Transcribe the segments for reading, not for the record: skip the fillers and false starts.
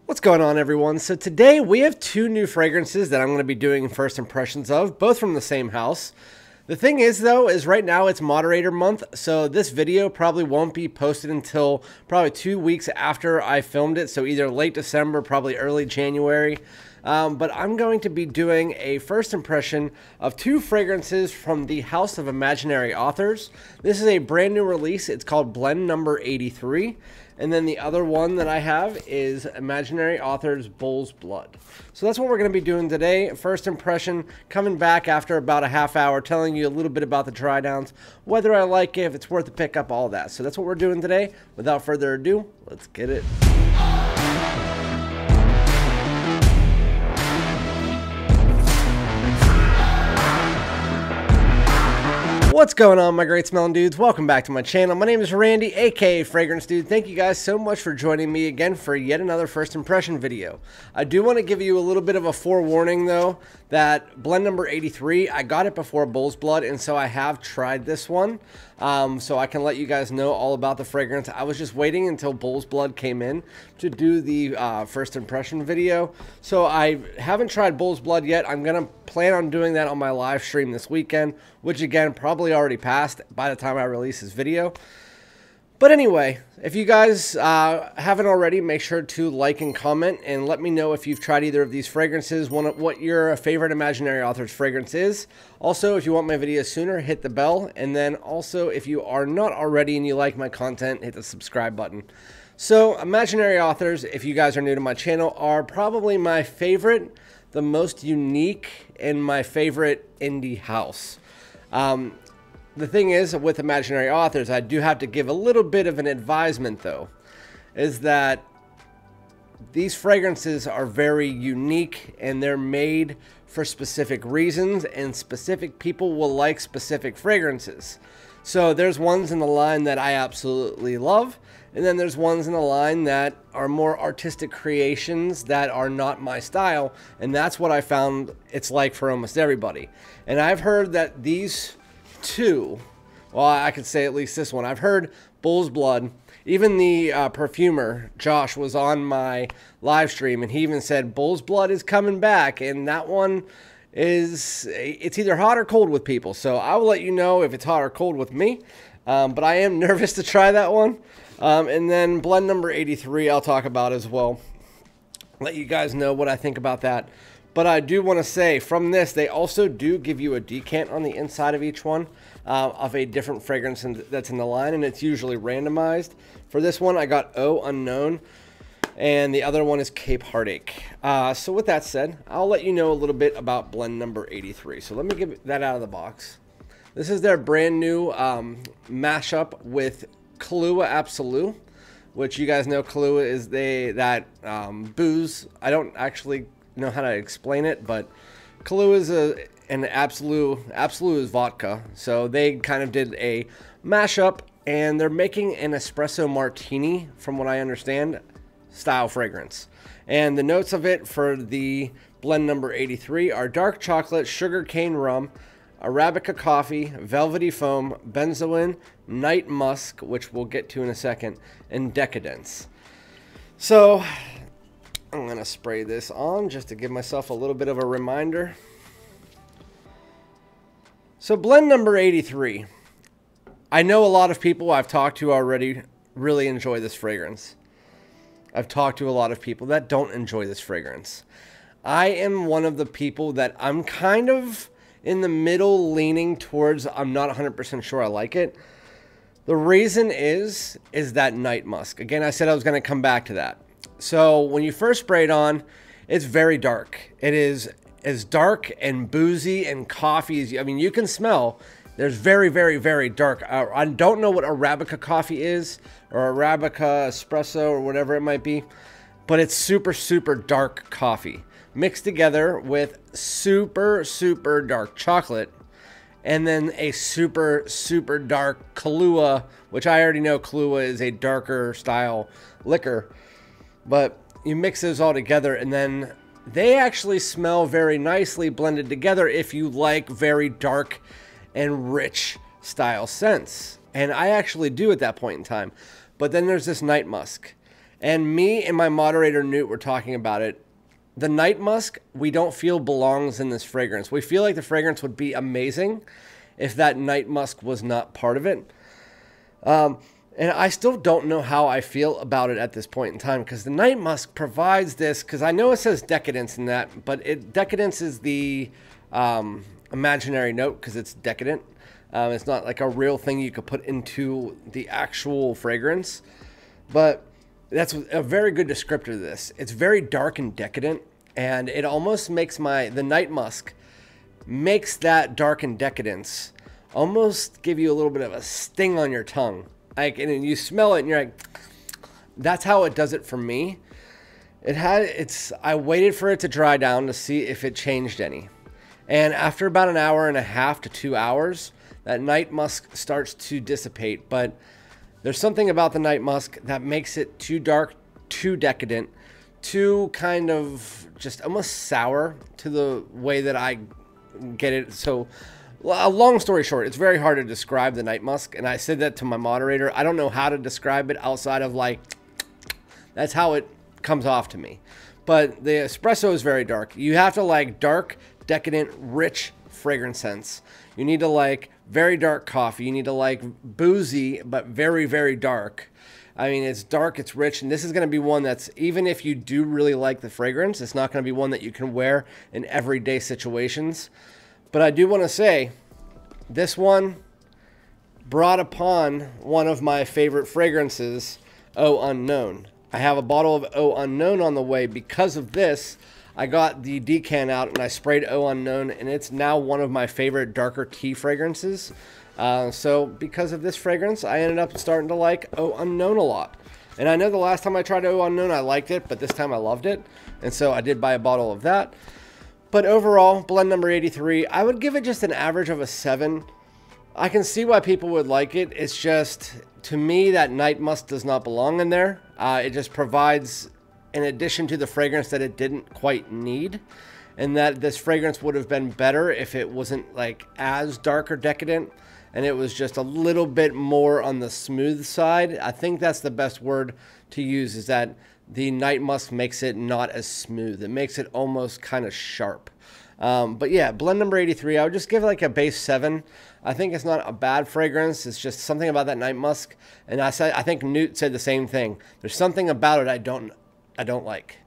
What's going on, everyone? So today we have two new fragrances that I'm going to be doing first impressions of, both from the same house. The thing is, though, is right now it's moderator month, so this video probably won't be posted until probably 2 weeks after I filmed it, so either late December, probably early January. But I'm going to be doing a first impression of two fragrances from the House of Imaginary Authors. This is a brand new release. It's called Blend Number 83. And then the other one that I have is Imaginary Authors Bull's Blood. So that's what we're going to be doing today. First impression, coming back after about a half hour, telling you a little bit about the dry downs, whether I like it, if it's worth the pickup, all that. So that's what we're doing today. Without further ado, let's get it. What's going on, my great smelling dudes? Welcome back to my channel. My name is Randy, aka Fragrance Dude. Thank you guys so much for joining me again for yet another first impression video. I do want to give you a little bit of a forewarning though, that Blend Number 83, I got it before Bull's Blood, and so I have tried this one. So I can let you guys know all about the fragrance. I was just waiting until Bull's Blood came in to do the first impression video. So I haven't tried Bull's Blood yet. I'm going to plan on doing that on my live stream this weekend, which again, probably already passed by the time I release this video. But anyway, if you guys haven't already, make sure to like and comment and let me know if you've tried either of these fragrances, what your favorite Imaginary Authors fragrance is. Also, if you want my videos sooner, hit the bell. And then also, if you are not already and you like my content, hit the subscribe button. So, Imaginary Authors, if you guys are new to my channel, are probably my favorite, the most unique, and my favorite indie house. The thing is, with Imaginary Authors, I do have to give a little bit of an advisement, though, is that these fragrances are very unique and they're made for specific reasons, and specific people will like specific fragrances. So there's ones in the line that I absolutely love, and then there's ones in the line that are more artistic creations that are not my style, and that's what I found it's like for almost everybody. And I've heard that these two, well, I could say at least this one, I've heard Bull's Blood. Even the perfumer Josh was on my live stream, and he even said Bull's Blood is coming back, and that one is, it's either hot or cold with people. So I will let you know if it's hot or cold with me, but I am nervous to try that one. And then Blend Number 83 I'll talk about as well, let you guys know what I think about that. But I do want to say, from this, they also do give you a decant on the inside of each one of a different fragrance that's in the line, and it's usually randomized. For this one, I got Oh Unknown, and the other one is Cape Heartache. So with that said, I'll let you know a little bit about Blend Number 83. So let me get that out of the box. This is their brand new mashup with Kahlua Absolute, which you guys know Kahlua is that booze. I don't actually know how to explain it, but Kahlua is an Absolute is vodka, so they kind of did a mashup, and they're making an espresso martini, from what I understand, style fragrance. And the notes of it for the Blend Number 83 are dark chocolate, sugarcane rum, Arabica coffee, velvety foam, benzoin, night musk, which we'll get to in a second, and decadence. So I'm going to spray this on just to give myself a little bit of a reminder. So Blend Number 83. I know a lot of people I've talked to already really enjoy this fragrance. I've talked to a lot of people that don't enjoy this fragrance. I am one of the people that I'm kind of in the middle, leaning towards I'm not 100% sure I like it. The reason is that night musk. Again, I said I was going to come back to that. So when you first spray it on, it's very dark. It is as dark and boozy and coffee as, I mean, you can smell. There's very, very, very dark. I don't know what Arabica coffee is, or Arabica espresso, or whatever it might be, but it's super, super dark coffee mixed together with super, super dark chocolate, and then a super, super dark Kahlua, which I already know Kahlua is a darker style liquor. But you mix those all together, and then they actually smell very nicely blended together if you like very dark and rich style scents. And I actually do at that point in time. But then there's this night musk. And me and my moderator Newt were talking about it. The night musk, we don't feel belongs in this fragrance. We feel like the fragrance would be amazing if that night musk was not part of it. And I still don't know how I feel about it at this point in time, because the night musk provides this, because I know it says decadence in that, but decadence is the imaginary note because it's decadent. It's not like a real thing you could put into the actual fragrance, but that's a very good descriptor of this. It's very dark and decadent, and it almost makes the night musk makes that dark and decadence almost give you a little bit of a sting on your tongue. Like, and you smell it and you're like, that's how it does it for me. I waited for it to dry down to see if it changed any. And after about an hour and a half to 2 hours, that night musk starts to dissipate. But there's something about the night musk that makes it too dark, too decadent, too kind of just almost sour to the way that I get it. So, a long story short, it's very hard to describe the night musk. And I said that to my moderator. I don't know how to describe it outside of like, that's how it comes off to me. But the espresso is very dark. You have to like dark, decadent, rich fragrance scents. You need to like very dark coffee. You need to like boozy, but very, very dark. I mean, it's dark, it's rich, and this is going to be one that's, even if you do really like the fragrance, it's not going to be one that you can wear in everyday situations. But I do want to say, this one brought upon one of my favorite fragrances, Oh Unknown. I have a bottle of Oh Unknown on the way. Because of this, I got the decan out and I sprayed Oh Unknown, and it's now one of my favorite darker tea fragrances. So because of this fragrance, I ended up starting to like Oh Unknown a lot. And I know the last time I tried Oh Unknown, I liked it, but this time I loved it. And so I did buy a bottle of that. But overall, blend number 83, I would give it just an average of a 7. I can see why people would like it. It's just, to me, that night musk does not belong in there. It just provides an addition to the fragrance that it didn't quite need. And that this fragrance would have been better if it wasn't like as dark or decadent, and it was just a little bit more on the smooth side. I think that's the best word to use, is that the night musk makes it not as smooth. It makes it almost kind of sharp. But yeah, blend number 83, I would just give it like a base 7. I think it's not a bad fragrance. It's just something about that night musk. And I think Newt said the same thing. There's something about it I don't like.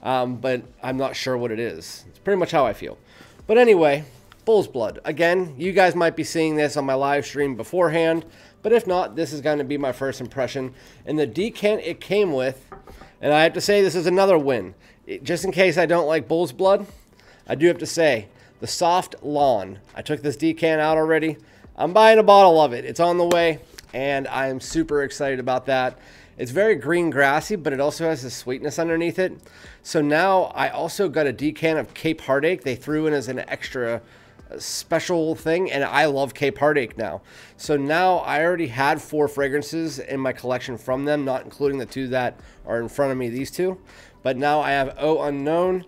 But I'm not sure what it is. It's pretty much how I feel. But anyway, Bull's Blood. Again, you guys might be seeing this on my live stream beforehand. But if not, this is going to be my first impression. And the decant it came with, and I have to say this is another win. Just in case I don't like Bull's Blood, I do have to say, the Soft Lawn. I took this decant out already. I'm buying a bottle of it. It's on the way, and I'm super excited about that. It's very green grassy, but it also has a sweetness underneath it. So now I also got a decant of Cape Heartache. They threw in as an extra special thing, and I love Cape Heartache now. So now I already had 4 fragrances in my collection from them, not including the 2 that are in front of me, these 2. But now I have Oh Unknown,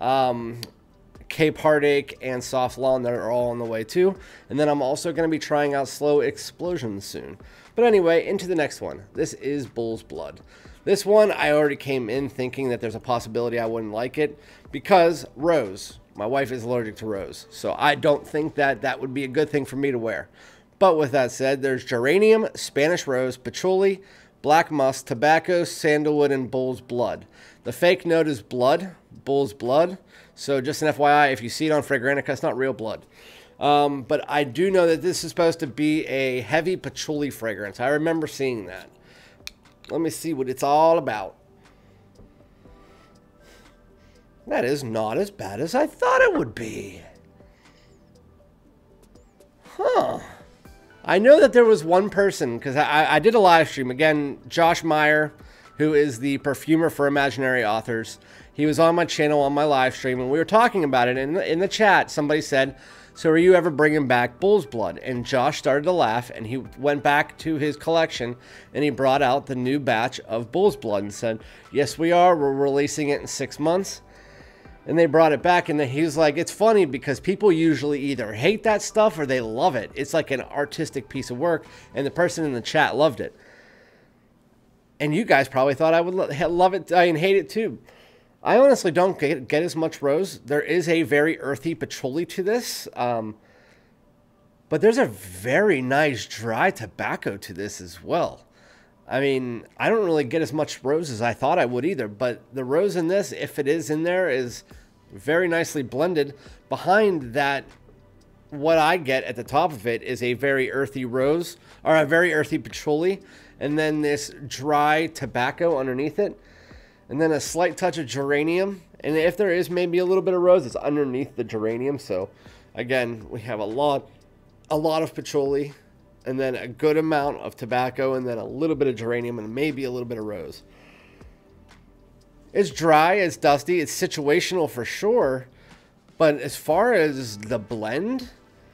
Cape Heartache, and Soft Lawn that are all on the way too. And then I'm also going to be trying out Slow Explosion soon. But anyway, into the next one. This is Bull's Blood. This one, I already came in thinking that there's a possibility I wouldn't like it because rose. My wife is allergic to rose, so I don't think that that would be a good thing for me to wear. But with that said, there's geranium, Spanish rose, patchouli, black musk, tobacco, sandalwood, and bull's blood. The fake note is blood, bull's blood. So just an FYI, if you see it on Fragrantica, it's not real blood. But I do know that this is supposed to be a heavy patchouli fragrance. I remember seeing that. Let me see what it's all about. That is not as bad as I thought it would be. Huh. I know that there was one person, because I did a live stream. Again, Josh Meyer, who is the perfumer for Imaginary Authors. He was on my channel on my live stream, and we were talking about it. In the chat, somebody said, so are you ever bringing back Bull's Blood? And Josh started to laugh, and he went back to his collection, and he brought out the new batch of Bull's Blood and said, yes, we are. We're releasing it in 6 months. And they brought it back, and he was like, it's funny because people usually either hate that stuff or they love it. It's like an artistic piece of work, and the person in the chat loved it. And you guys probably thought I would love it, and hate it too. I honestly don't get as much rose. There is a very earthy patchouli to this. But there's a very nice dry tobacco to this as well. I mean, I don't really get as much rose as I thought I would either, but the rose in this, if it is in there, is very nicely blended. Behind that, what I get at the top of it is a very earthy rose, or a very earthy patchouli, and then this dry tobacco underneath it, and then a slight touch of geranium. And if there is maybe a little bit of rose, it's underneath the geranium. So again, we have a lot of patchouli, and then a good amount of tobacco, and then a little bit of geranium, and maybe a little bit of rose. It's dry, it's dusty, it's situational for sure, but as far as the blend,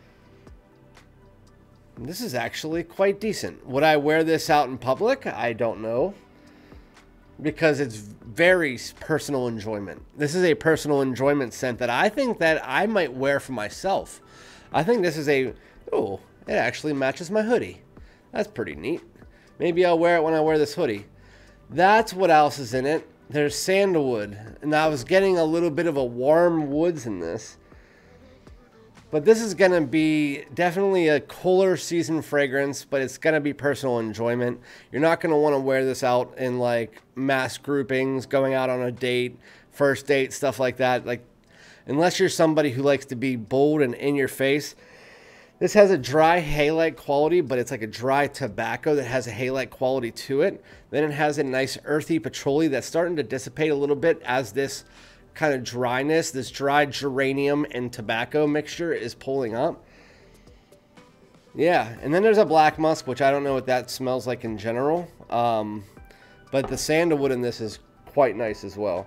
this is actually quite decent. Would I wear this out in public? I don't know, because it's very personal enjoyment. This is a personal enjoyment scent that I think that I might wear for myself. I think this is a... Oh, it actually matches my hoodie. That's pretty neat. Maybe I'll wear it when I wear this hoodie. That's what else is in it. There's sandalwood. And I was getting a little bit of a warm woods in this. But this is going to be definitely a cooler season fragrance, but it's going to be personal enjoyment. You're not going to want to wear this out in like mass groupings, going out on a date, first date, stuff like that. Like, unless you're somebody who likes to be bold and in your face. This has a dry hay-like quality, but it's like a dry tobacco that has a hay-like quality to it. Then it has a nice earthy patchouli that's starting to dissipate a little bit as this kind of dryness, this dry geranium and tobacco mixture is pulling up. Yeah, and then there's a black musk, which I don't know what that smells like in general. But the sandalwood in this is quite nice as well.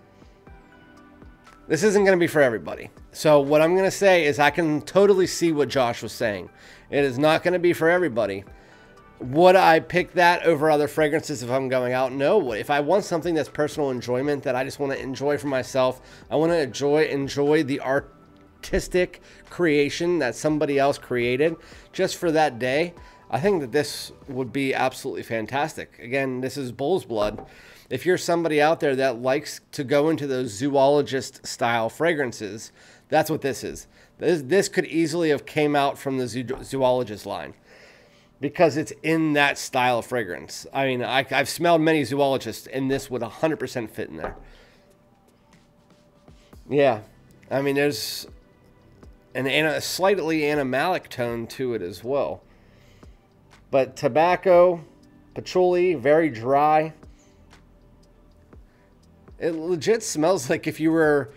This isn't going to be for everybody. So what I'm going to say is I can totally see what Josh was saying. It is not going to be for everybody. Would I pick that over other fragrances if I'm going out? No. If I want something that's personal enjoyment, that I just want to enjoy for myself, I want to enjoy the artistic creation that somebody else created just for that day, I think that this would be absolutely fantastic. Again, this is bull's blood. If you're somebody out there that likes to go into those zoologist style fragrances, that's what this is. This could easily have came out from the zoologist line because it's in that style of fragrance. I mean, I've smelled many zoologists, and this would 100% fit in there. Yeah, I mean, there's a slightly animalic tone to it as well. But tobacco, patchouli, very dry. It legit smells like if you were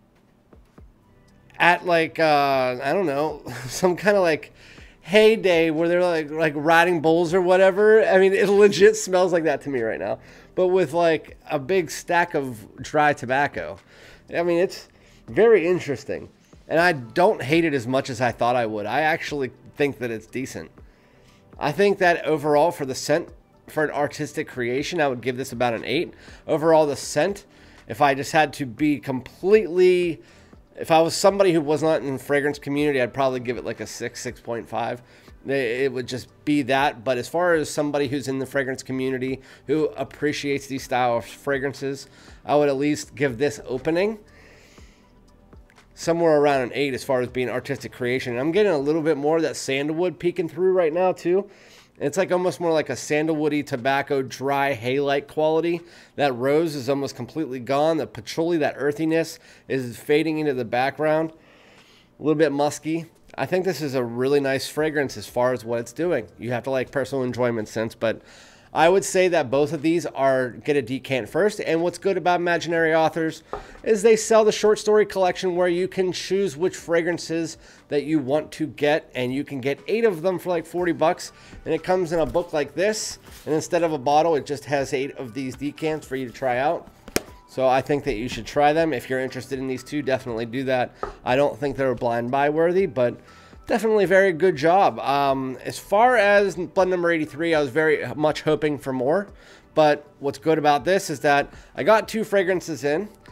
at like, I don't know, some kind of like heyday where they're like riding bulls or whatever. I mean, it legit smells like that to me right now. But with like a big stack of dry tobacco. I mean, it's very interesting. And I don't hate it as much as I thought I would. I actually think that it's decent. I think that overall for the scent, for an artistic creation, I would give this about an 8. Overall, the scent, if I just had to be completely, if I was somebody who was not in the fragrance community, I'd probably give it like a 6, 6.5. It would just be that. But as far as somebody who's in the fragrance community who appreciates these style of fragrances, I would at least give this opening somewhere around an 8 as far as being artistic creation. And I'm getting a little bit more of that sandalwood peeking through right now too. It's like almost more like a sandalwoody tobacco, dry hay-like quality. That rose is almost completely gone. The patchouli, that earthiness, is fading into the background. A little bit musky. I think this is a really nice fragrance as far as what it's doing. You have to like personal enjoyment sense, but I would say that both of these are get a decant first. And what's good about Imaginary Authors is they sell the short story collection where you can choose which fragrances that you want to get, and you can get 8 of them for like 40 bucks. And it comes in a book like this, and instead of a bottle, it just has 8 of these decants for you to try out. So I think that you should try them. If you're interested in these two, definitely do that. I don't think they're blind buy worthy, but definitely very good job. As far as blend number 83, I was very much hoping for more. But what's good about this is that I got 2 fragrances in.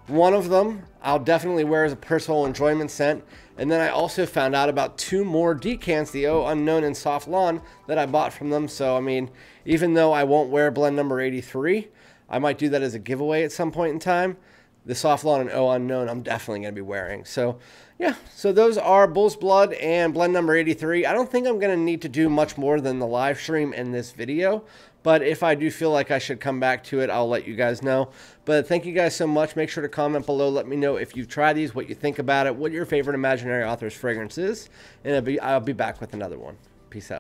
One of them I'll definitely wear as a personal enjoyment scent. And then I also found out about 2 more decants, the Oh Unknown and Soft Lawn, that I bought from them. So, I mean, even though I won't wear blend number 83, I might do that as a giveaway at some point in time. The Soft Lawn and Oh Unknown, I'm definitely going to be wearing. So, yeah. So those are Bull's Blood and blend number 83. I don't think I'm going to need to do much more than the live stream in this video. But if I do feel like I should come back to it, I'll let you guys know. But thank you guys so much. Make sure to comment below. Let me know if you've tried these, what you think about it, what your favorite imaginary author's fragrance is. And I'll be back with another one. Peace out.